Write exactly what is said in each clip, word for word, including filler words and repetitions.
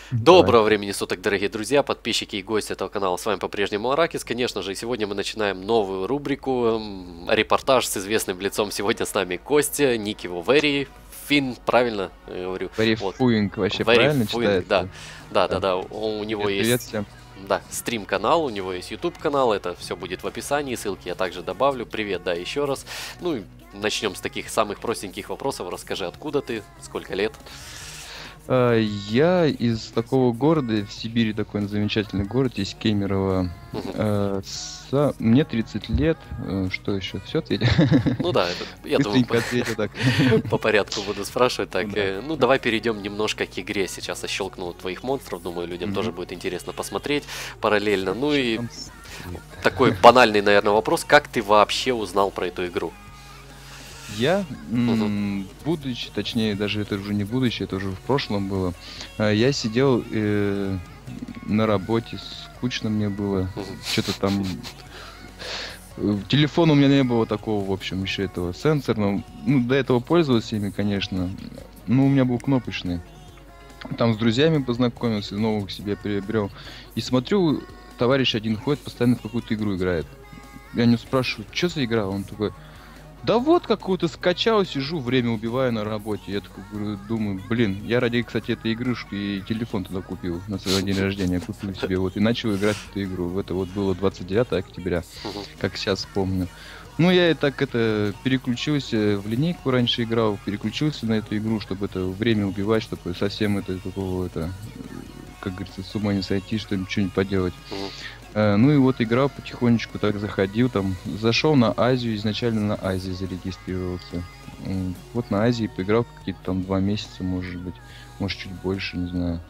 Давай. Доброго времени суток, дорогие друзья, подписчики и гости этого канала. С вами по-прежнему Аракис. Конечно же, и сегодня мы начинаем новую рубрику, м, репортаж с известным лицом. Сегодня с нами Костя, ник его Very Фин, правильно я говорю? Вот. Верифуинг вообще Very правильно Fun, да. читается? Да, да, Да. да. У, у него Привет, привет есть, всем. да, стрим-канал, у него есть YouTube канал. Это все будет в описании. Ссылки я также добавлю. Привет, да, еще раз. Ну и начнем с таких самых простеньких вопросов. Расскажи, откуда ты, сколько лет? А, Я из такого города, в Сибири такой замечательный город, есть Кемерово. Мгм. А, са- Мне тридцать лет. Э, Что еще? Все ответил? Ну да, это, я думаю, Быстренько ответил так. по порядку буду спрашивать. Так, Ну да. э, ну давай перейдем немножко к игре. Сейчас я щелкну твоих монстров. Думаю, людям тоже Мгм. будет интересно посмотреть параллельно. Ну Чё и там с- такой банальный, наверное, вопрос. Как ты вообще узнал про эту игру? Я, Мгм, м, будучи, точнее, даже это уже не будущее, это уже в прошлом было, а, я сидел э, на работе, скучно мне было, мгм, что-то там. Э, Телефона у меня не было такого, в общем, еще этого сенсорного. Ну, до этого пользовался ими, конечно. Но у меня был кнопочный. Там с друзьями познакомился, новых себе приобрел. И смотрю, товарищ один ходит, постоянно в какую-то игру играет. Я не спрашиваю, что за игра? Он такой, да вот какую-то скачал, сижу, время убиваю на работе. Я такой говорю, думаю, блин, я ради, кстати, этой игрушки и телефон туда купил на свой день рождения. Купил себе вот и начал играть в эту игру. Это вот было двадцать девятого октября, мгм, как сейчас помню. Ну, я и так это переключился, в линейку раньше играл, переключился на эту игру, чтобы это время убивать, чтобы совсем это такого, это, как говорится, с ума не сойти, что-нибудь что-нибудь поделать. мгм, Э, Ну и вот играл потихонечку, так заходил, там, зашел на Азию, изначально на Азии зарегистрировался. М, Вот на Азии поиграл какие-то там два месяца, может быть, может чуть больше, не знаю,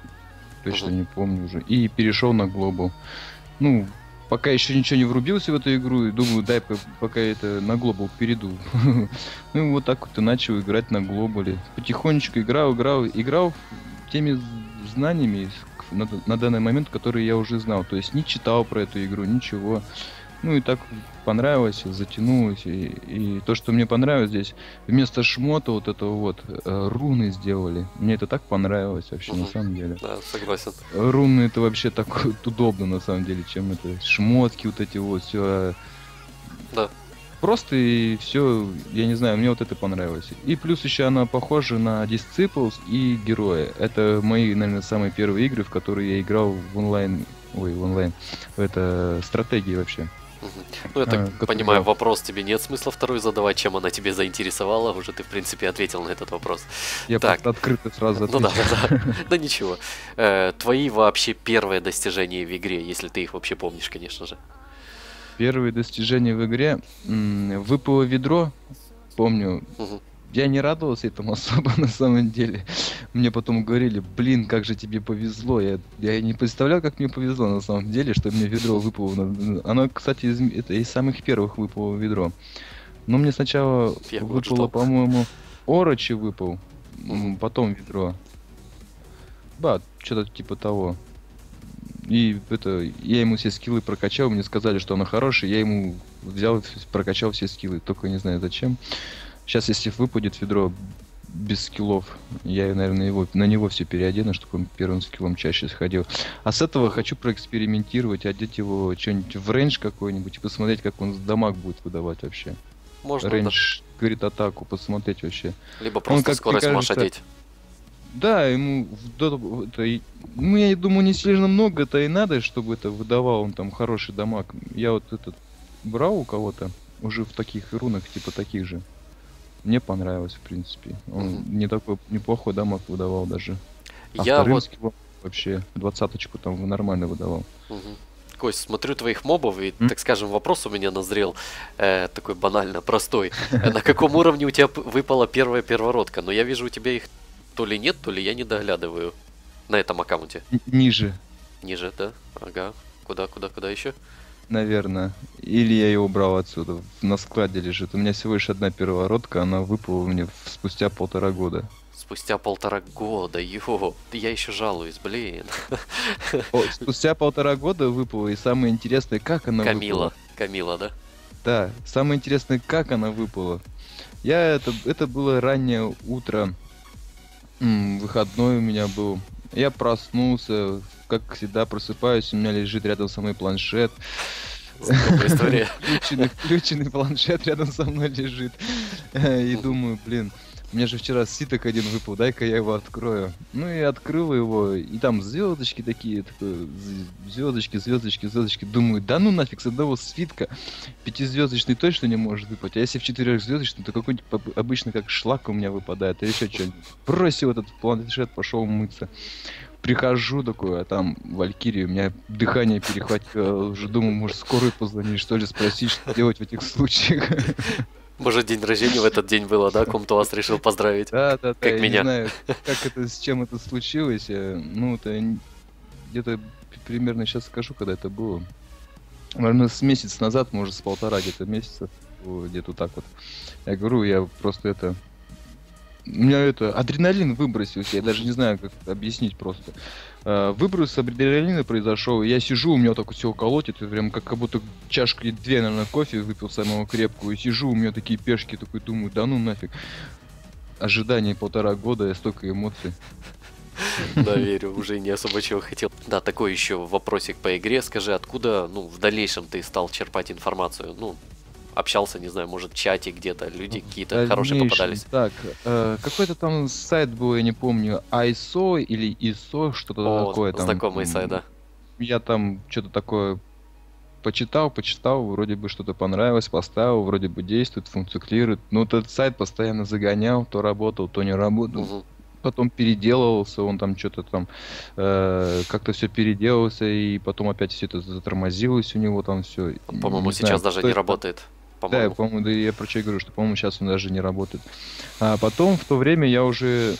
точно мгм, не помню уже. И перешел на Global. Ну, пока еще ничего не врубился в эту игру, и думаю, дай по- пока это на Global перейду. Ну и вот так вот и начал играть на Глобале. Потихонечку играл, играл, играл теми знаниями с- на, д- на данный момент, которые я уже знал. То есть не читал про эту игру, ничего. Ну и так понравилось, затянулось. И, и то, что мне понравилось здесь, вместо шмота вот этого вот э, руны сделали. Мне это так понравилось вообще, на мгм. самом деле. Да, согласен. Руны это вообще так вот удобно на самом деле, чем это шмотки вот эти вот все. Да. Просто и все, я не знаю, мне вот это понравилось. И плюс еще она похожа на Disciples и Героя. Это мои, наверное, самые первые игры, в которые я играл в онлайн, ой, в онлайн, это стратегии вообще. Мгм. Ну, я так А, которые понимаю, играл. вопрос тебе нет смысла второй задавать, чем она тебе заинтересовала. Уже ты, в принципе, ответил на этот вопрос. Я Так, просто открыто сразу ну да, отвечу. да, да. Да ничего. Э, твои вообще первые достижения в игре, если ты их вообще помнишь, конечно же. Первые достижения в игре. м, Выпало ведро, помню. Мгм. Я не радовался этому особо на самом деле. Мне потом говорили, блин, как же тебе повезло. Я, я не представлял, как мне повезло на самом деле, что мне ведро выпало. на- Оно, кстати, из, м- это из самых первых выпало ведро. Но мне сначала Я вот выпало, ждал. по-моему, Орочи выпал, Мгм. м, потом ведро. Да, что-то типа того. И это, я ему все скиллы прокачал, мне сказали, что оно хорошее, я ему взял, и прокачал все скиллы, только не знаю зачем. Сейчас, если выпадет ведро без скиллов, я, наверное, его, на него все переодену, чтобы он первым скиллом чаще сходил. А с этого хочу проэкспериментировать, одеть его что-нибудь в рейндж какой-нибудь и посмотреть, как он дамаг будет выдавать вообще. Можно, да. Рейндж, говорит, атаку, посмотреть вообще. Либо Он, просто как мне скорость можешь кажется, одеть. да, ему в доту- это, и- ну, я думаю, не сильно много это и надо, чтобы это выдавал он там хороший дамаг. Я вот этот брал у кого-то уже в таких рунах, типа таких же. Мне понравилось, в принципе. Он Мгм. не такой неплохой дамаг выдавал даже. А Я вторым вот, скиллом вообще двадцаточку там нормально выдавал. мгм. Кость, смотрю твоих мобов, и, М? так скажем, вопрос у меня назрел э, такой банально, простой. Э, На каком уровне у тебя п- выпала первая первородка? Но я вижу, у тебя их то ли нет, то ли я не доглядываю на этом аккаунте. Н- Ниже, Ниже, да? Ага. Куда, куда, куда еще? наверное. Или я его брал отсюда. На складе лежит. У меня всего лишь одна первородка, она выпала мне в- спустя полтора года. Спустя полтора года, его, я еще жалуюсь, блин. О, спустя полтора года выпала, и самое интересное, как она Камила, выпала. Камила, да? Да, самое интересное, как она выпала. Я это, это было раннее утро, м, выходной у меня был. Я проснулся, как всегда просыпаюсь, у меня лежит рядом со мной планшет. Знакомая история. Включенный, включенный планшет рядом со мной лежит. И думаю, блин, у меня же вчера свиток один выпал, дай-ка я его открою. Ну и открыл его, и там звездочки такие, такое, звездочки, звездочки, звездочки. Думаю, да ну нафиг, с одного свитка пятизвездочный точно не может выпасть. А если в четырехзвездочный, то какой-нибудь обычно как шлак у меня выпадает, или еще что-нибудь. Бросил этот планшет, пошел мыться. Прихожу такой, а там Валькирия, у меня дыхание перехватило, уже думаю, может скорую позвонить, что ли, спросить, что делать в этих случаях. Может, день рождения в этот день было, да? Ком-то вас решил поздравить. Да, да, да, Как я меня. не знаю, как это, с чем это случилось. э, Ну, это где-то примерно сейчас скажу, когда это было. Наверное, с месяц назад, может, с полтора где-то месяца, вот, где-то так вот. Я говорю, я просто это... У меня это, адреналин выбросился, я даже не знаю, как это объяснить просто. Э, Выброс адреналина произошел, и я сижу, у меня вот так вот все колотит, и прям как, как будто чашки две, наверное, кофе выпил самого крепкую, и сижу, у меня такие пешки, такой думаю, да ну нафиг. Ожидание полтора года, столько эмоций. Да, верю, уже не особо чего хотел. Да, такой еще вопросик по игре. Скажи, откуда, ну, в дальнейшем ты стал черпать информацию? Ну, общался, не знаю, может, в чате где-то, люди какие-то хорошие Дальнейшем, попадались. Так, э, какой-то там сайт был, я не помню, айсо или исо, что-то О, такое там. знакомый сайт, да. Я там что-то такое почитал, почитал, вроде бы что-то понравилось, поставил, вроде бы действует, функционирует. Но этот сайт постоянно загонял, то работал, то не работал. Мгм. Потом переделывался, он там что-то там э, как-то все переделался, и потом опять все это затормозилось у него там все. По-моему, сейчас даже не работает. Да, я, По-моему. по-моему, да я про что и говорю, что, по-моему, сейчас он даже не работает. А потом, в то время, я уже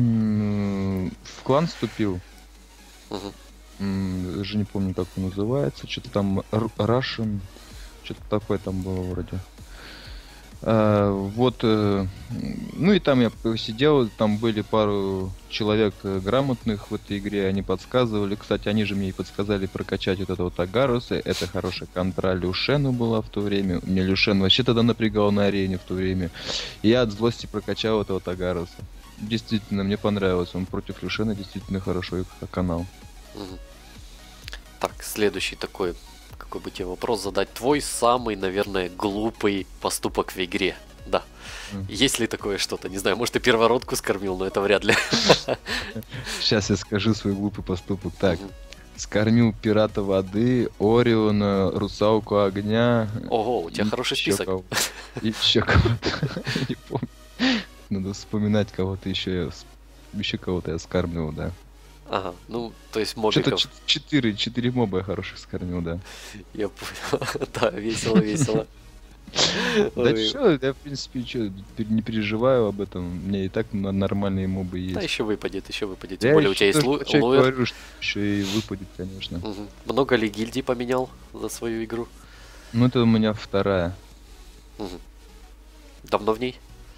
в клан вступил. Мгм. М, Даже не помню, как он называется. Что-то там Р- Russian. Что-то такое там было вроде. А, вот, э, ну и там я посидел, там были пару человек э, грамотных в этой игре, они подсказывали. Кстати, они же мне и подсказали прокачать вот этого Тагаруса. Это хорошая контра Люшену была в то время. У меня Люшен вообще тогда напрягал на арене в то время. И я от злости прокачал этого Тагаруса. Действительно, мне понравилось. Он против Люшена действительно хорошо их канал. Мгм. Так, следующий такой, какой бы тебе вопрос задать? Твой самый, наверное, глупый поступок в игре. Да. М. Есть ли такое что-то? Не знаю, может, ты первородку скормил, но это вряд ли. Сейчас я скажу свой глупый поступок. Так, Мгм. скормил пирата воды, Ориона, русалку огня. Ого, у тебя и хороший еще список. кого- И еще кого-то. Не помню. Надо вспоминать кого-то еще. я- Еще кого-то я скармливал, да. Ага, ну, то есть Что-то мобиков. ч- четыре, четыре моба я хороших скормил, да. Я понял. Да, весело, весело. Да Ой. что, я в принципе чё, пер- не переживаю об этом. У меня и так на- нормальные мобы Да, есть. еще выпадет, еще выпадет. Тем Я более у ещё тебя есть тоже лу- про чай луэр. говорю, что еще и выпадет, конечно. Мгм. Много ли гильдий поменял за свою игру? Ну это у меня вторая. Мгм. Давно в ней?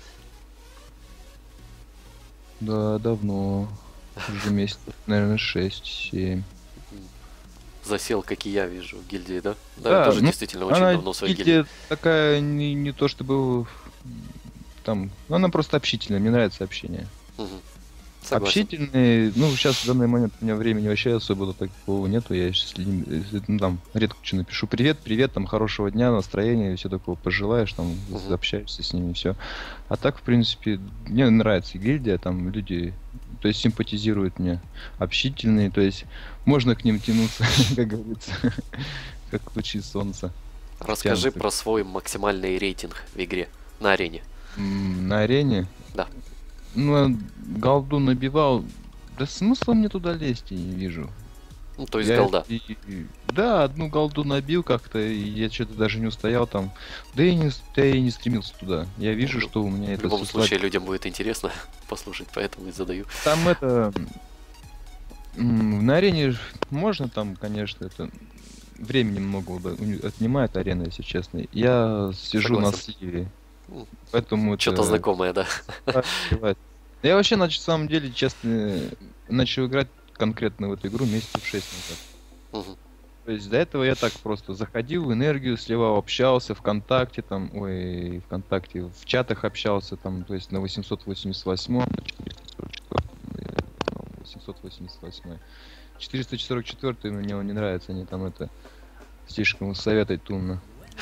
Да, давно. Уже месяцев, наверное, шесть-семь. Засел, как и я вижу, в гильдии, да? Да, Да, я тоже ну, действительно очень Она давно в своей гильдии. гильдия такая не, не то чтобы там. Ну, она просто общительная, мне нравится общение. Мгм. Согласен. Общительные, ну, сейчас в данный момент у меня времени вообще особо такого нету, я сейчас ну, там редко что напишу. Привет, привет, там хорошего дня, настроения и все такого пожелаешь, там Мгм. общаешься с ними, все. А так, в принципе, мне нравится гильдия, там люди, то есть симпатизируют мне, общительные, то есть можно к ним тянуться, как говорится, как лучи солнца. Расскажи тянутся. про свой максимальный рейтинг в игре на арене. М, На арене? Да. Ну, голду набивал. Да смысла мне туда лезть, я не вижу. Ну, то есть Я голда. и- и- Да, одну голду набил как-то, и я что-то даже не устоял там. Да и не, с- да и не стремился туда. Я вижу, Ну, что у меня В это любом всё случае, слаб- людям будет интересно послушать, поэтому и задаю. Там это... м, На арене ж можно там, конечно, это... Времени много уда- у- отнимает арена, если честно. Я сижу на Согласен. сливе. М, Поэтому Что-то это... знакомое, да? Да, бывает. Я вообще, на самом деле, честно, начал играть конкретно в эту игру месяцев шесть назад. Мгм. То есть до этого я так просто заходил, энергию сливал, общался ВКонтакте, там, ой, ВКонтакте, в чатах общался, там, то есть на восемьсот восемьдесят восемь, на четыреста сорок четыре, восемьсот восемьдесят восемь. четыреста сорок четыре мне он не нравится, они там это слишком советой тумно.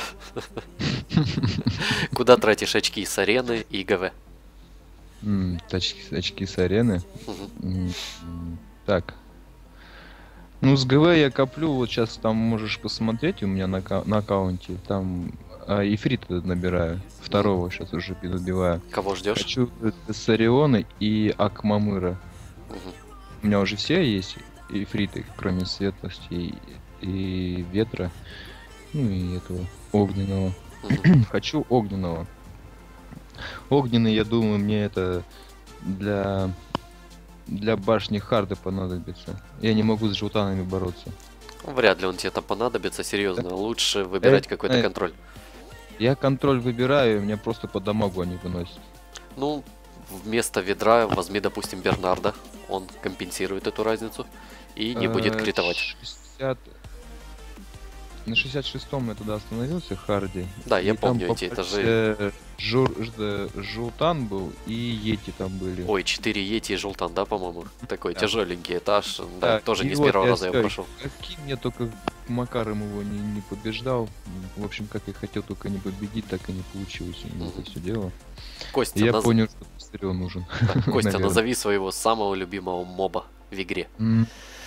Куда тратишь очки с арены и ГВ? М, Очки, очки с арены. Мгм. М, Так. Ну, с ГВ я коплю, вот сейчас там можешь посмотреть у меня на, ка- на аккаунте. Там а, Ифрита набираю. Второго сейчас уже набиваю. Кого ждешь? Хочу Сариона и Акмамыра. У меня уже все есть ифриты, кроме светлости и, и ветра. Ну и этого огненного. Хочу огненного. Огненный, я думаю, мне это для для башни харда понадобится. Я не могу с желтанами бороться. Вряд ли он тебе там понадобится, серьезно. Лучше выбирать э, какой-то э. контроль. Я контроль выбираю, и меня просто по дамагу они выносят. Ну, вместо ведра возьми, допустим, Бернарда. Он компенсирует эту разницу и не будет Э, критовать. шестьдесят На шестьдесят шестом я туда остановился, Харди. Да, я и там помню эти попались, этажи. э, Жур, жда- Жултан был и Йети там были. Ой, четыре Йети и Жултан, да, по-моему? Такой Да. тяжеленький этаж. Да, Да, тоже и не с вот первого я раза я всё, прошел. Каким я только Макаром его не, не побеждал. В общем, как я хотел только не победить, так и не получилось у меня это все дело. Костя, И я наз- понял, что Пастырёв нужен. так, Костя, наверно. назови своего самого любимого моба в игре. М.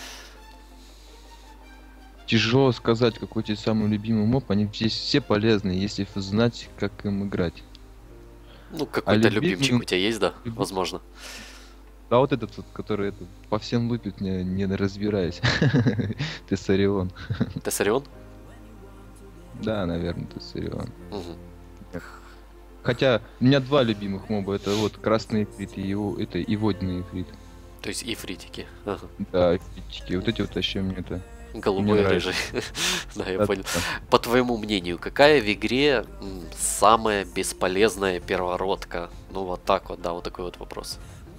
Тяжело сказать, какой тебе самый любимый моб. Они здесь все полезные, если знать, как им играть. Ну, какой-то любимый- любимчик у тебя есть, да? любим- Возможно. А вот этот вот, который это, по всем лупит, не, не разбираясь. Тессарион. Тессарион? Да, наверное, Тессарион. Мгм. Хотя у меня два любимых моба. Это вот красный эфрит и его, это и водный эфрит. То есть ифритики. Ага. Да, эфритики. Вот эти вот вообще мне это. Голубой, нравится. рыжий. Да, я Да, понял. да. По твоему мнению, какая в игре м, самая бесполезная первородка? Ну, вот так вот, да, вот такой вот вопрос.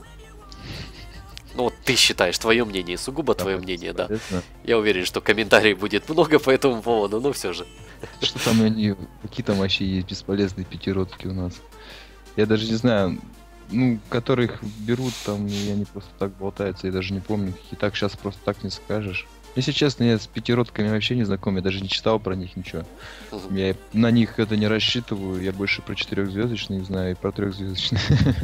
Ну, вот ты считаешь, твое мнение, сугубо твое Самое мнение, да. бесполезное. Я уверен, что комментариев будет много по этому поводу, но все же. Что там они, какие там вообще есть бесполезные пятиродки у нас? Я даже не знаю, ну, которых берут там, и они просто так болтаются, я даже не помню. И так сейчас просто так не скажешь. Если честно, я с пятиродками вообще не знаком, я даже не читал про них ничего. Мгм. Я на них это не рассчитываю, я больше про четырехзвездочные знаю и про трехзвездочные.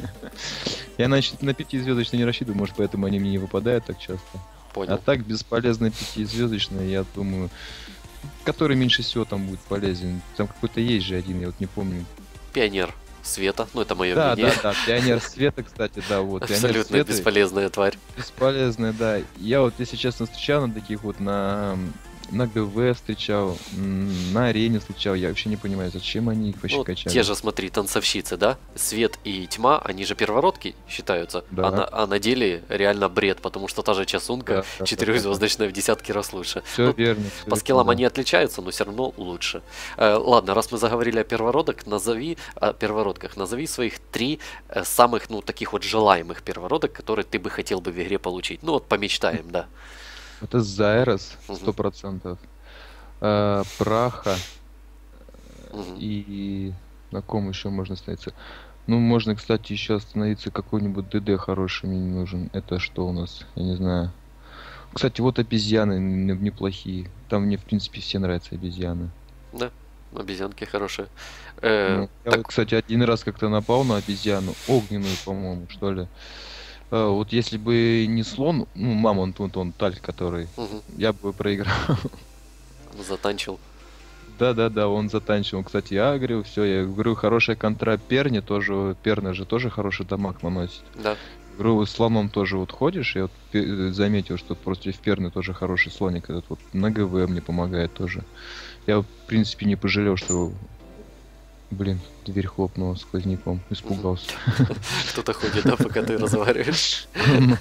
Я на, щ- на пятизвездочные не рассчитываю, может поэтому они мне не выпадают так часто. А Понял. так бесполезные пятизвездочные, я думаю, который меньше всего там будет полезен. Там какой-то есть же один, я вот не помню. Пионер света, ну это мое Да, мнение. да, да, пионер света, кстати, да, вот. Пионер Абсолютно света, бесполезная тварь. бесполезная, да. Я вот, если честно, встречал на таких вот на на ГВ встречал, м, на арене встречал. Я вообще не понимаю, зачем они их вообще Ну, качали. те же, смотри, танцовщицы, да? Свет и тьма, они же первородки считаются. Да. А, на, а на деле реально бред, потому что та же часунка Да, да, четырехзвездочная в десятки раз лучше. Все Ну, верно. всё По это скиллам да. они отличаются, но все равно лучше. Э, ладно, раз мы заговорили о первородок, назови о первородках, назови своих три э, самых, ну, таких вот желаемых первородок, которые ты бы хотел бы в игре получить. Ну вот помечтаем, да. Это Зайрос, Мгм. сто процентов. А, Праха. Мгм. И на ком еще можно остановиться? Ну, можно, кстати, еще остановиться. Какой-нибудь ДД хороший мне не нужен. Это что у нас? Я не знаю. Кстати, вот обезьяны н- неплохие. Там мне, в принципе, все нравятся обезьяны. Да, обезьянки хорошие. Э, Ну, я так, вот, кстати, один раз как-то напал на обезьяну. Огненную, по-моему, что ли. А, вот если бы не слон, ну, мамонт, вот он, таль, который, мгм, я бы проиграл. затанчил. Да-да-да, он затанчивал. Он, кстати, агрил, все, я говорю, хорошая контра Перни тоже, Перна же тоже хороший дамаг наносит. Да. Говорю, с слоном тоже вот ходишь, я вот пе- заметил, что против Перны тоже хороший слоник этот вот на ГВ мне помогает тоже. Я, в принципе, не пожалел, что, блин, дверь хлопнула сквозняком, испугался. Кто-то ходит, да, пока ты разговариваешь. Ну,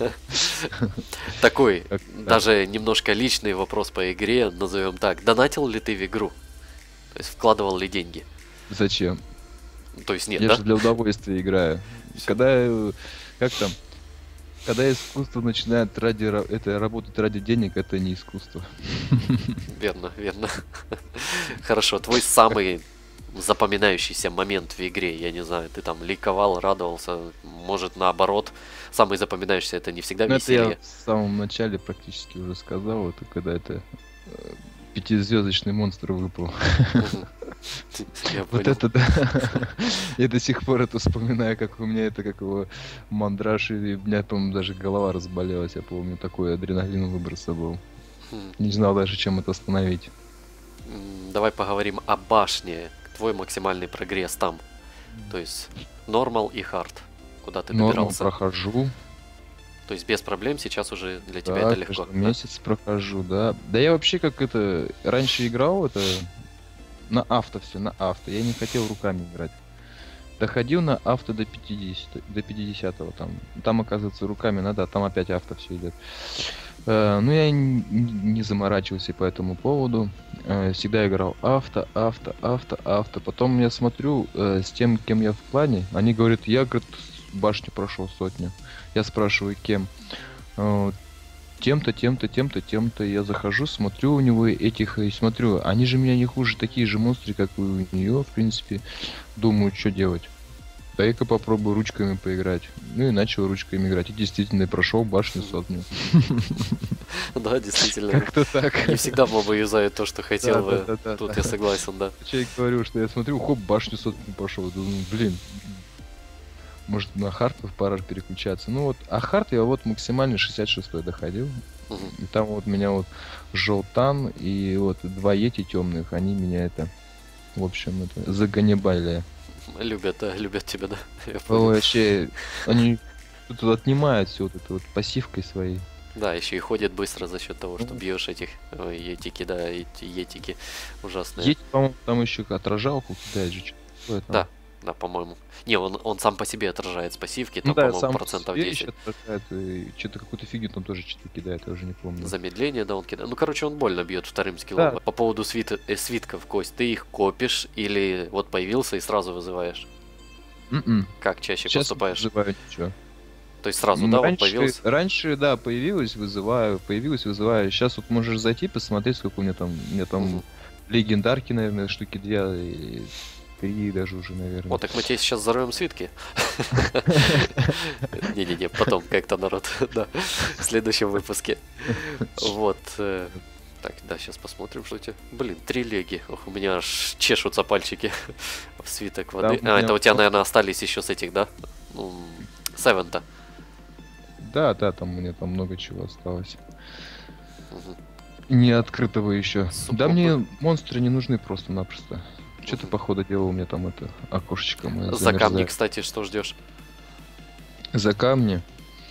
Такой, как- да. даже немножко личный вопрос по игре, назовем так. Донатил ли ты в игру? То есть вкладывал ли деньги? Зачем? То есть нет, Я да? же для удовольствия играю. Когда, э, как там, когда искусство начинает ради, ра- это работать ради денег, это не искусство. Верно, верно. Хорошо, твой самый запоминающийся момент в игре, я не знаю, ты там ликовал, радовался, может наоборот, самый запоминающийся, это не всегда Ну, это я веселье. в самом начале практически уже сказал, это когда это э, пятизвездочный монстр выпал. Мгм. Я Вот понял. это да. Я до сих пор это вспоминаю, как у меня это, как его мандраж, и у меня, по-моему, даже голова разболелась, я помню, такой адреналин выброса был. Хм. Не знал даже, чем это остановить. М, Давай поговорим о башне. Твой максимальный прогресс там. То есть нормал и хард. Куда ты Норму добирался? прохожу, То есть без проблем сейчас уже для тебя да, это легко. каждый Да? месяц прохожу, да. Да я вообще как это, раньше играл это на авто все, на авто. Я не хотел руками играть. Доходил на авто до пятидесяти, до пятидесятого там. Там, оказывается, руками надо, а там опять авто все идет. Э, ну, я н- н- не заморачивался по этому поводу. Э, всегда играл авто, авто, авто, авто. Потом я смотрю э, с тем, кем я в плане. Они говорят, я, говорит, башню прошел сотню. Я спрашиваю, кем? Э, тем-то, тем-то, тем-то, тем-то. Я захожу, смотрю у него этих и смотрю. Они же меня не хуже, такие же монстры, как и у нее, в принципе. Думаю, что делать. Дай-ка попробую ручками поиграть. Ну и начал ручками играть. И действительно прошел башню сотню. Да, действительно. Как-то так. Не всегда мобы юзают то, что хотел бы. Да-да-да-да-да. Тут я согласен, да. Я говорю, что я смотрю, хоп, башню сотню пошел. Думаю, блин, может на хард пора переключаться. Ну вот, а хард я вот максимально шестьдесят шестой доходил. Мгм. И там вот меня вот желтан и вот два ети темных, они меня это, в общем, это заганебали. Любят, да, любят тебя, да. Я Ой, понял. вообще, они тут вот отнимают все вот это вот пассивкой своей. Да, еще и ходят быстро за счет того, что Ну. бьешь этих ой, етики, да, эти етики ужасные. Есть, по-моему, там еще отражалку кидает же. Что Да, да, по-моему. Не, он, он сам по себе отражает с пассивки, там, Ну да, по-моему, сам процентов себе десять. еще отражает, и что-то какую-то фигню там тоже что-то кидает, я уже не помню. Замедление, да, он кидает. Ну, короче, он больно бьет вторым скиллом. Да. По поводу свит- э, свитков, Кость, ты их копишь или вот появился и сразу вызываешь? М-м. Как чаще Сейчас не поступаешь? вызываю ничего. То есть сразу, М, да, вот раньше, появился? раньше, да, появилось, вызываю, появилось, вызываю. Сейчас вот можешь зайти, посмотреть, сколько у меня там, у меня там Мгм. легендарки, наверное, штуки две или три даже уже, наверное. О, так мы тебе сейчас взорвем свитки. Не-не-не, потом как-то народ, да, в следующем выпуске. Вот. э, Так, да, сейчас посмотрим, что у тебя. Блин, три леги. Ох, у меня аж чешутся пальчики в свиток воды. Там у А, меня это у тебя, вот- наверное, остались еще с этих, да? Ну, Севента. Да, да, там у меня там много чего осталось. Мгм. Не открытого еще. Супруга. Да мне монстры не нужны просто-напросто. Что-то Мгм. по ходу дела у меня там это окошечко мое За камни, замерзает. кстати, что ждешь? За камни.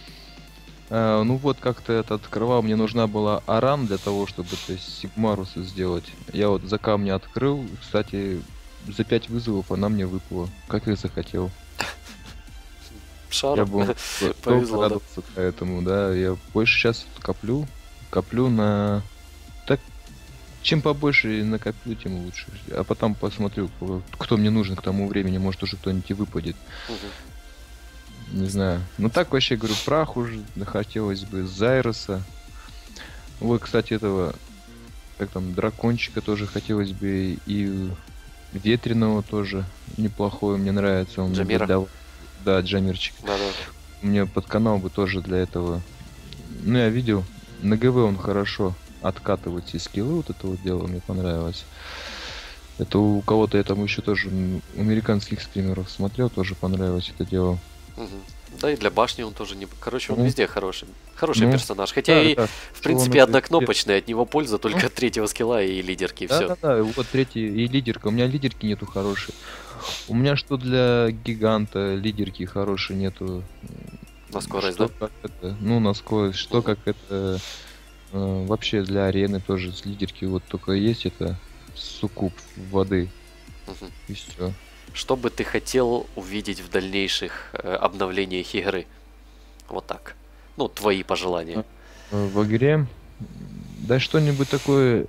А, ну вот как-то это открывал, мне нужна была аран для того, чтобы то есть, Сигмаруса сделать. Я вот за камни открыл, кстати, за пять вызовов она мне выпала, как я захотел. Я Шаром? был Повезло, да. радовался поэтому, да, я больше сейчас коплю, коплю на... Так, чем побольше накоплю, тем лучше. А потом посмотрю, кто- кто мне нужен к тому времени, может уже кто-нибудь и выпадет. Мгм. Не знаю. Ну так вообще, говорю, прах уже хотелось бы, Зайроса. Вот, кстати, этого, как там, дракончика тоже хотелось бы, и ветреного тоже неплохой, мне нравится. Он мне Джамира? для- Да, Джамирчик. Да-да. Мне под канал бы тоже для этого. Ну, я видел, на ГВ он хорошо откатывает все скиллы, вот это вот дело мне понравилось. Это у кого-то я там еще тоже, м, у американских стримеров смотрел, тоже понравилось это дело. Мгм. Да и для башни он тоже не... Короче, он Ну. везде хороший. Хороший Ну, персонаж. Хотя Да, и, да. в принципе, он это однокнопочный, от него польза только от третьего скилла и лидерки, и Да, все. да, да, вот третий и лидерка. У меня лидерки нету хорошей. У меня что для гиганта лидерки хорошей нету. На скорость, Что да? как это, ну, на скорость, что Мгм. как это э, вообще для арены тоже с лидерки вот только есть это суккуб воды Мгм. и все. Что бы ты хотел увидеть в дальнейших э, обновлениях игры? Вот так. Ну, твои пожелания. В игре м, да что-нибудь такое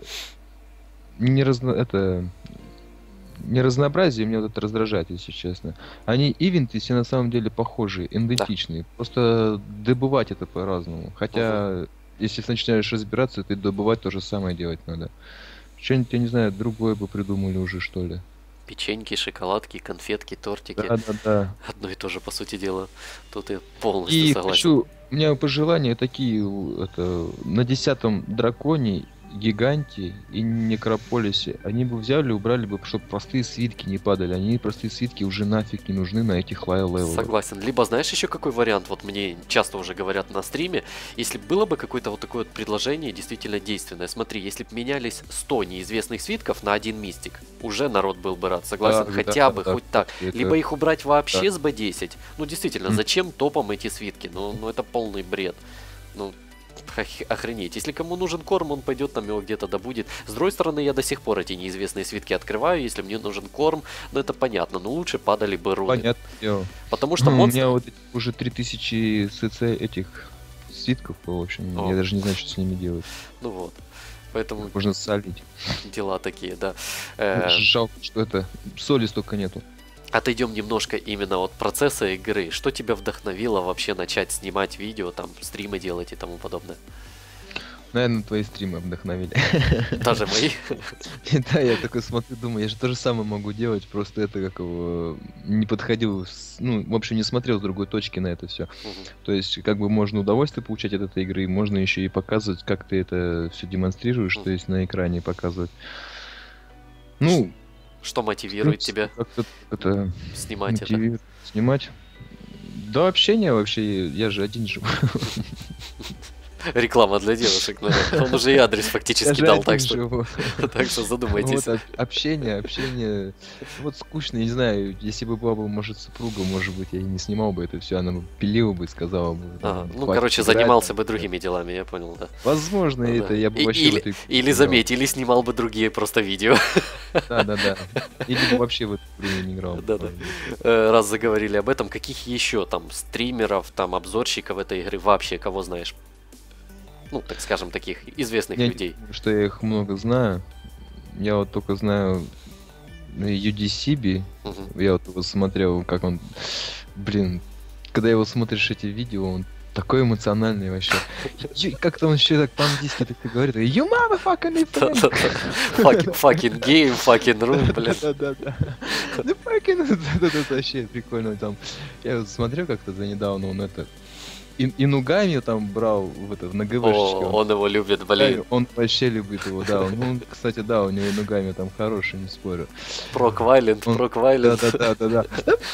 не разно... это не разнообразие, меня вот это раздражает, если честно. Они ивенты все на самом деле похожие, идентичные. Просто добывать это по-разному. Хотя, если начинаешь разбираться, то и добывать то же самое делать надо. Что-нибудь, я не знаю, другое бы придумали уже, что ли. Печеньки, шоколадки, конфетки, тортики. Да, да, да. Одно и то же, по сути дела. Тут я полностью И согласен. хочу, у меня пожелания такие, у- это, на десятом драконе, гиганте и некрополисе, они бы взяли, убрали бы, чтобы простые свитки не падали. Они простые свитки уже нафиг не нужны на этих лай-левелах. Согласен. Либо знаешь еще какой вариант, вот мне часто уже говорят на стриме, если было бы какое-то вот такое вот предложение действительно действенное. Смотри, если бы менялись сто неизвестных свитков на один мистик, уже народ был бы рад, согласен, Да, хотя да, бы, да, хоть так. это- Либо их убрать вообще да. с би десять. Ну действительно, М. зачем топом эти свитки? Ну, ну это полный бред. Ну, ох- охренеть. Если кому нужен корм, он пойдет там его где-то добудет. С другой стороны, я до сих пор эти неизвестные свитки открываю, если мне нужен корм, ну это понятно, но лучше падали бы руны. Понятно. дело. Потому что Ну, у монстры... меня вот эти уже три тысячи СЦ этих свитков, в общем, О. я даже не знаю, что с ними делать. Ну вот. Поэтому Можно солить. дела такие, да. Э, Жалко, что это соли столько нету. Отойдем немножко именно от процесса игры. Что тебя вдохновило вообще начать снимать видео, там, стримы делать и тому подобное? Наверное, твои стримы вдохновили. Даже мои. Да, я такой смотрю, думаю, я же то же самое могу делать, просто это как его не подходил, с- ну, в общем, не смотрел с другой точки на это все. Мгм. То есть, как бы можно удовольствие получать от этой игры, можно еще и показывать, как ты это все демонстрируешь, то есть на экране показывать. Ну, Что в мотивирует принципе, тебя как-то это снимать это? мотивирует снимать. Да, общение вообще, я же один живу. Реклама для девушек, наверное. Он уже и адрес Я фактически же дал, один так что, живу. так что задумайтесь. Вот об- общение, общение. Вот скучно, я не знаю, если бы была бы, может, супруга, может быть, я и не снимал бы это все, она бы пилила бы, сказала бы. Ага, там, ну, «Хватит короче, играть», занимался там, бы да. другими делами, я понял, да. Возможно, Ну это да. я бы И- вообще в или, этой игре или не играл. заметь, или снимал бы другие просто видео. Да, да, да. Или бы вообще в эту игру не играл. бы, Да-да. правильно. Э, Раз заговорили об этом, каких еще там стримеров, там обзорщиков этой игры вообще, кого знаешь? Ну, так скажем, таких известных Я не людей. думаю, что я их много знаю. Я вот только знаю ю ди си би. Мгм. Я вот его смотрел, как он... Блин, когда его смотришь эти видео, он такой эмоциональный вообще. Ю- Как-то он еще так по-английски так и говорит. You motherfucking Да-да-да. Fucking fucking game, fucking room, блин. Да-да-да. Ну fucking... Да-да-да, вообще прикольно там. Я вот смотрел как-то за недавно, он это... И, и нугами там брал в это, в на ГВшечке. О, он его любит, Да, блин. он вообще любит его, да. Он, ну, кстати, да, у него и нугами там хороший, не спорю. Прок Вайлент, Он- Прок Вайлент. Да-да-да-да-да.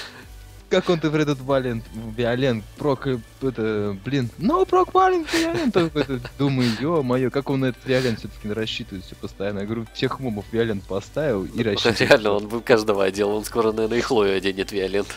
Как он-то в этот Валент, Виолент, прок, э, это, блин, ну, прок Валент, Виолент, так это, думаю, ё-моё, как он на этот Виолент все-таки рассчитывает все постоянно. Я говорю, всех мобов Виолент поставил и рассчитывает. Реально, он бы каждого одел, он скоро, наверное, и Хлою оденет Виолент.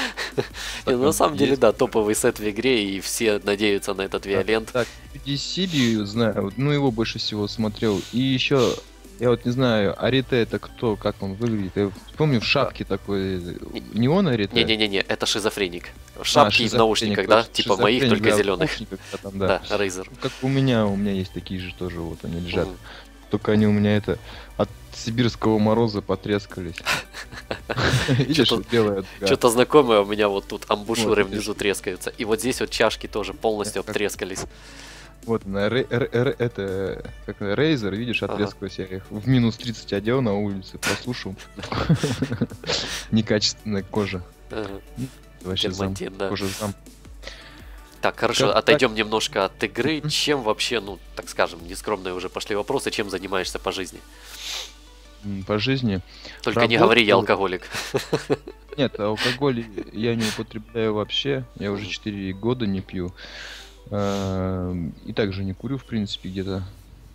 Не, ну, на самом деле, Есть. да, топовый сет в игре, и все надеются на этот Виолент. Так, ю ди си би знаю, вот, ну, его больше всего смотрел. И еще, я вот не знаю, Арите это кто, как он выглядит. Я помню, в шапке такой, э, не он Арите? Не-не-не, это шизофреник. В А, шапке и в шизофреник, наушниках, да? точно, Типа моих, шизофреник, только да, в зеленых. наушниках, да, там, да. Да, Рейзер. Как у меня, у меня есть такие же тоже, вот они лежат. Мгм. Только они у меня это от сибирского мороза потрескались. Видишь, Чё-то- белая дуга. Что-то знакомое у меня вот тут амбушюры Вот, внизу трескаются. И вот здесь вот чашки тоже полностью Как- обтрескались. Вот она, ре- ре- ре- это, как Рейзер, видишь, Ага. отрескалась. Я их в минус тридцать одел на улице, просушил. Некачественная кожа. Ага. Вообще зам. Дерматин, да. Кожа зам. Так, хорошо, Как- отойдем немножко от игры. Мгм. Чем вообще, ну, так скажем, нескромные уже пошли вопросы, чем занимаешься по жизни? М, По жизни. Только не говори, я Работаю. алкоголик. Нет, алкоголь я не употребляю вообще. Я уже четыре года не пью. А, И также не курю, в принципе, где-то.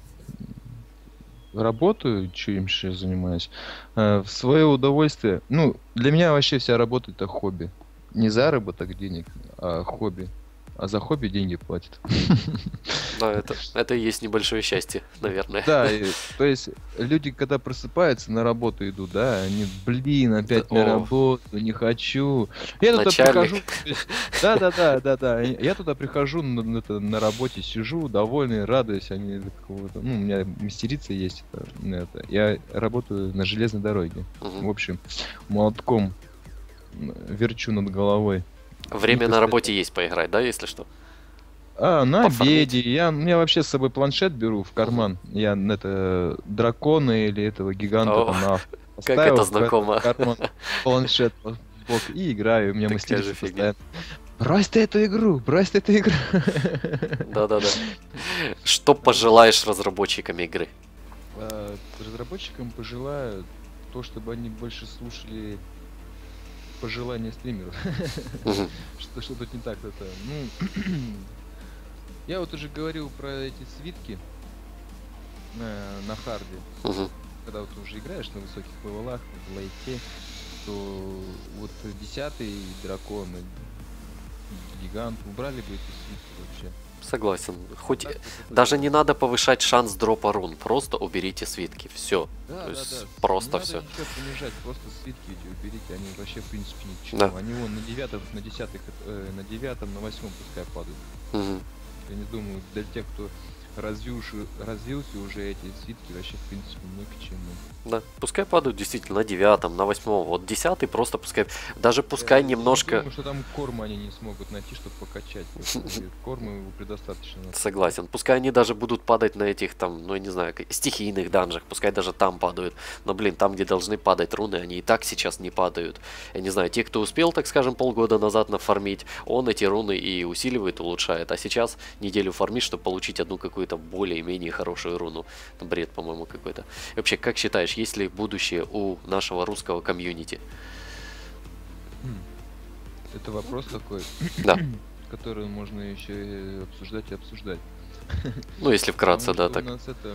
Работаю, чем еще занимаюсь. А, В свое удовольствие. Ну, для меня вообще вся работа это хобби. Не заработок денег, а хобби. А за хобби деньги платят. Да, это, это и есть небольшое счастье, наверное. Да, и, то есть люди, когда просыпаются, на работу идут, да, они, блин, опять Да, на о. работу, не хочу. Я туда Начальник. прихожу, то есть, да, да, да, да, да. Я туда прихожу на, на- это, на работе, сижу, довольный, радуюсь. Они какого-то, ну, у меня мастерица есть. Это, ну, это, я работаю на железной дороге. Мгм. В общем, молотком м, верчу над головой. Время Ну, на кстати. работе есть поиграть, да, если что? А, на Пофармить. обеде. Я, я вообще с собой планшет беру в карман. Я на это дракона или этого гиганта О. там на Как это поставил в знакомо. карман планшет в бок и играю. У меня Такая же мастерица фигня. постоянно. Брось ты эту игру, брось ты эту игру. Да-да-да. Что пожелаешь разработчикам игры? А, Разработчикам пожелаю то, чтобы они больше слушали пожелания стримеров. Мгм. Что, что тут не так это? Ну, я вот уже говорил про эти свитки э, на харде. Мгм. Когда вот ты уже играешь на высоких левелах, в лейте, то вот десятый дракон, и гигант, убрали бы эти свитки вообще. Согласен. Хоть Так, вот даже это- не надо повышать шанс дропа рун, просто уберите свитки, все. Да, То да, есть да. просто Не все. надо ничего понижать, просто свитки эти уберите, они вообще в принципе ни к чему. Да. Они вон на девятом, на десятых, э, на девятом, на восьмом пускай падают. Я не думаю, для тех, кто развился, развился уже, эти свитки вообще в принципе ни к чему. Да, пускай падают действительно на девятом, на восьмом. Вот десятый просто пускай, даже пускай Я не немножко. думаю, что там корма они не смогут найти, чтобы покачать. Корма его предостаточно. Согласен. Пускай они даже будут падать на этих там, ну я не знаю, как- стихийных данжах, пускай даже там падают. Но блин, там, где должны падать руны, они и так сейчас не падают. Я не знаю, те, кто успел, так скажем, полгода назад нафармить, он эти руны и усиливает, улучшает. А сейчас неделю фармить, чтобы получить одну какую-то более-менее хорошую руну. Бред, по-моему, какой-то. И вообще, как считаешь, есть ли будущее у нашего русского комьюнити? Это вопрос такой, Да. который можно еще и обсуждать и обсуждать. Ну, если вкратце, Потому да, что так. у нас это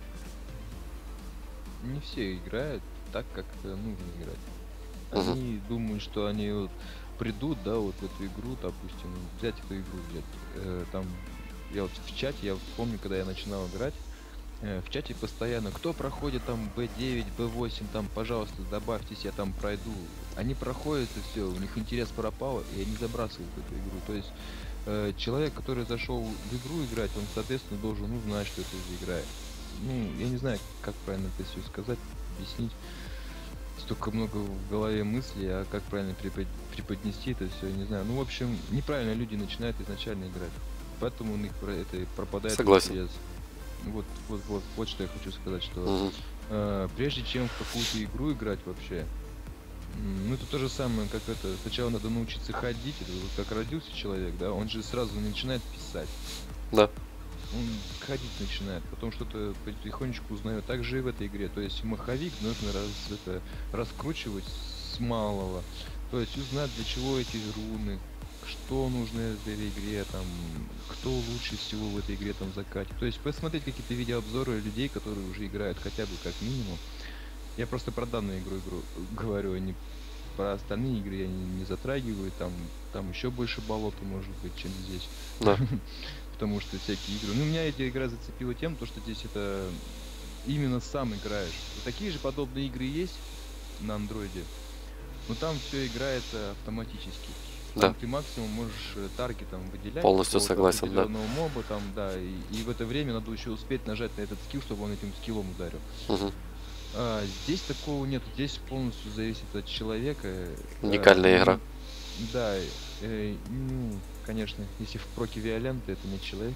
не все играют так, как это нужно играть. Мгм. Они думают, что они вот придут, да, вот в эту игру, допустим, взять эту игру, взять. э, там, я вот в чате, я помню, когда я начинал играть, э, в чате постоянно, кто проходит там бэ девять, бэ восемь, там, пожалуйста, добавьтесь, я там пройду. Они проходят и все, у них интерес пропал, и они забрасывают эту игру. То есть э, человек, который зашел в игру играть, он, соответственно, должен ну, знать, что это за игра. Ну, я не знаю, как правильно это все сказать, объяснить. Столько много в голове мыслей, а как правильно препод... преподнести это все, я не знаю. Ну, в общем, неправильно люди начинают изначально играть. Поэтому у них про это пропадает Согласен. интерес. Вот, вот, вот, вот что я хочу сказать, что Мгм. э, прежде чем в какую-то игру играть вообще, м, ну это то же самое, как это, сначала надо научиться ходить, это вот как родился человек, да, он же сразу не начинает писать, Да. он ходить начинает, потом что-то потихонечку узнает. Так же и в этой игре, то есть маховик нужно раз, это, раскручивать с малого, то есть узнать, для чего эти руны, что нужно в этой игре, там, кто лучше всего в этой игре там закатит. То есть посмотреть какие-то видеообзоры людей, которые уже играют хотя бы как минимум. Я просто про данную игру, игру говорю, а не про остальные игры я не, не затрагиваю, там, там еще больше болота может быть, чем здесь. Да. Потому что всякие игры. Ну, меня эта игра зацепила тем, то, что здесь это именно сам играешь. Вот такие же подобные игры есть на андроиде, но там все играется автоматически. Там Да. ты максимум можешь э, таргетом выделять. Полностью какого-то согласен, да. определенного моба, там, да, и, и в это время надо еще успеть нажать на этот скилл, чтобы он этим скиллом ударил. Мгм. А, здесь такого нет, здесь полностью зависит от человека. э, Уникальная ну, игра. Да, э, ну, конечно, если в проке Виолента, это не человек.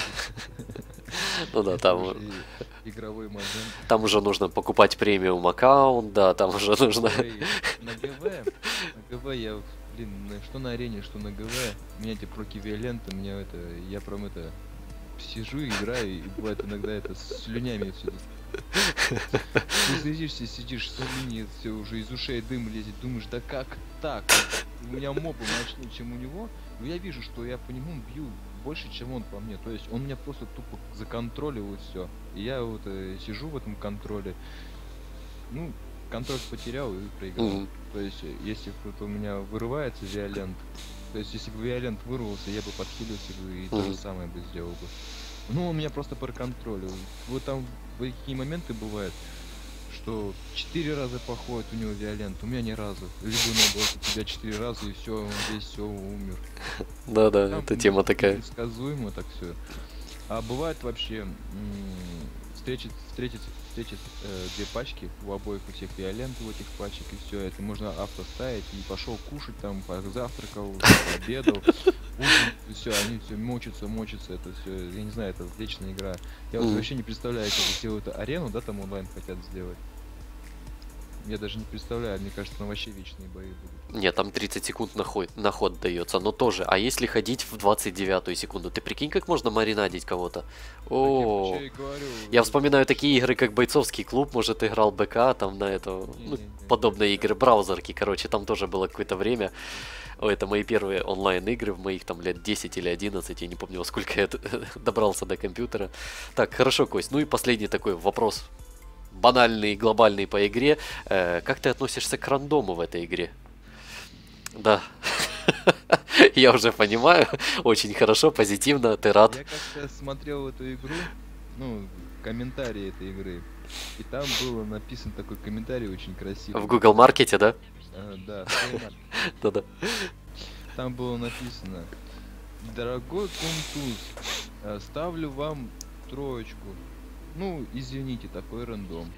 Ну да, Это там, уже и- игровой момент. там уже нужно покупать премиум аккаунт, да, там уже нужно. Ой, на ГВ, на ГВ я, блин, на- что на арене, что на ГВ, у меня эти проки Виолента, меня это, я прям это, сижу, играю, и бывает иногда это с слюнями все. Ты сидишься, сидишь, слюни, все уже из ушей дым лезет, думаешь, да как так? У меня мобы мощнее, чем у него, но я вижу, что я по нему бью больше, чем он по мне. То есть он меня просто тупо законтроливает все. И я вот э, сижу в этом контроле. Ну, контроль потерял и проиграл. Мгм. То есть, э, если вот у меня вырывается Виолент, то есть, если бы Виолент вырвался, я бы подхилился бы и то же Мгм. самое бы сделал бы. Ну, он меня просто проконтролил. Вот там такие моменты бывают, что четыре раза походит у него Виолент, у меня ни разу. Либо наоборот, у тебя четыре раза и все, он здесь все умер. Да, да, Там эта тема такая. предсказуемо так все. А бывает вообще м, встретить, встретить, встретить э, две пачки, у обоих у всех Виолент у этих пачек, и все, это можно авто ставить, и пошел кушать там, завтракал, обедал, ужин, и все, они все мочатся, мочатся, это все, я не знаю, это вечная игра. Я вот Мгм. вообще не представляю, как сделают арену, да, там онлайн хотят сделать. Я даже не представляю, мне кажется, там вообще вечные бои будут. Нет, там тридцать секунд на ход, на ход дается, но тоже. А если ходить в двадцать девятую секунду, ты прикинь, как можно маринадить кого-то? О, Так я, говорю, я вспоминаю такие игры, как Бойцовский клуб, может, играл БК, там на это, ну, подобные игры, браузерки, короче, там тоже было какое-то время. О, это мои первые онлайн-игры в моих там лет десять или одиннадцать, я не помню, во сколько я добрался до компьютера. Так, хорошо, Кость, ну и последний такой вопрос, банальный, глобальный по игре. Э, как ты относишься к рандому в этой игре? Да, я уже понимаю, очень хорошо, позитивно, ты рад. Я как-то смотрел эту игру, ну, комментарии этой игры, и там было написан такой комментарий очень красивый. В Google Маркете, да? А, да, Да-да. там было написано: дорогой Кунтуз, ставлю вам троечку. Ну, извините, такой рандом.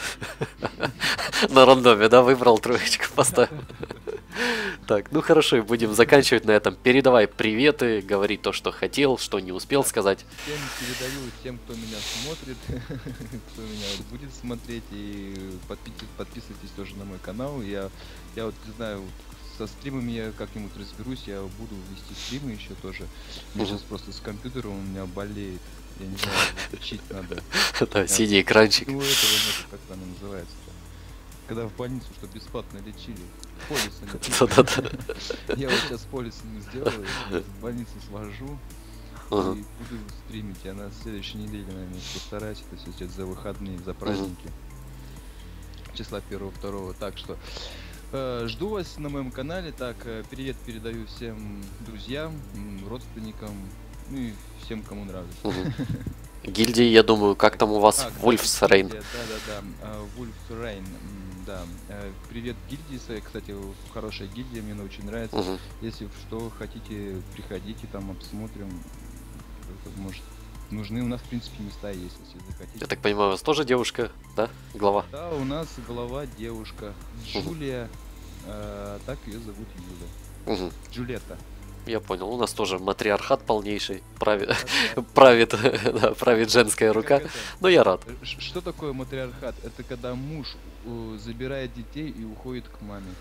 На рандоме, да, выбрал троечку, поставил. Так, ну хорошо, и будем заканчивать на этом. Передавай приветы, говори то, что хотел, что не успел сказать. Всем передаю, тем, кто меня смотрит, кто меня будет смотреть, и подписывайтесь, подписывайтесь тоже на мой канал. Я, я вот не знаю, со стримами я как-нибудь разберусь, я буду вести стримы еще тоже. Мне сейчас просто с компьютером у меня болеет. Я не знаю, учить надо. Да, синий экранчик. Ну, этого нет, как она называется. Когда в больницу, что бесплатно лечили. Полиса нет. Я вот сейчас полиса не сделаю, в больницу свожу и буду стримить. Я на следующей неделе, наверное, постараюсь это все сделать за выходные, за праздники. Числа первого-второго. Так что э, жду вас на моем канале. Так, э, привет передаю всем друзьям, родственникам, ну и всем, кому нравится. Гильдии, я думаю, как там у вас Wolf's Rain? Да, да, да. Wolf's Rain. Да. Привет гильдии, кстати, хорошая гильдия, мне очень нравится. Угу. Если что, хотите, приходите, там обсмотрим. Может, нужны у нас, в принципе, места есть, если захотите. Я так понимаю, у вас тоже девушка, да? Глава? Да, у нас глава девушка. Джулия. Угу. Э, так ее зовут Юля. Угу. Джульетта. Я понял, у нас тоже матриархат полнейший, правит, да, да. правит, да, правит женская рука, но я рад. Что такое матриархат? Это когда муж uh, забирает детей и уходит к маме.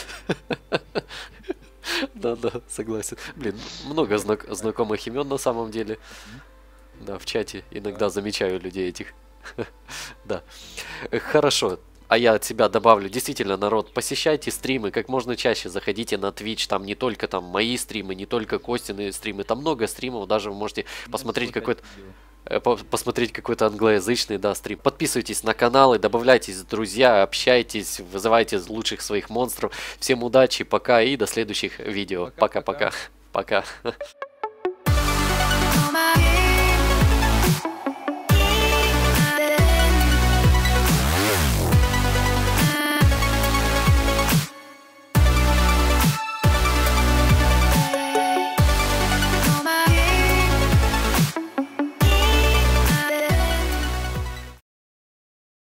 Да-да, согласен. Блин, много знак знакомых имен на самом деле. Да, в чате иногда замечаю людей этих. Да, хорошо. А я от себя добавлю, действительно, народ, посещайте стримы, как можно чаще заходите на Twitch, там не только там мои стримы, не только Костины стримы, там много стримов, даже вы можете посмотреть какой-то посмотреть какой-то англоязычный, да, стрим. Подписывайтесь на каналы, добавляйтесь, друзья, общайтесь, вызывайте лучших своих монстров. Всем удачи, пока и до следующих видео. Пока-пока. Пока.